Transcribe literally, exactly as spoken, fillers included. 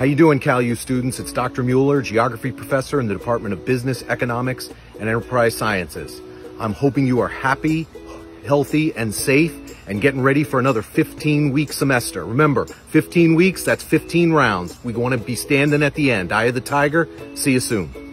How you doing, CalU students? It's Doctor Mueller, geography professor in the Department of Business, Economics, and Enterprise Sciences. I'm hoping you are happy, healthy, and safe, and getting ready for another fifteen week semester. Remember, fifteen weeks, that's fifteen rounds. We want to be standing at the end. Eye of the tiger. See you soon.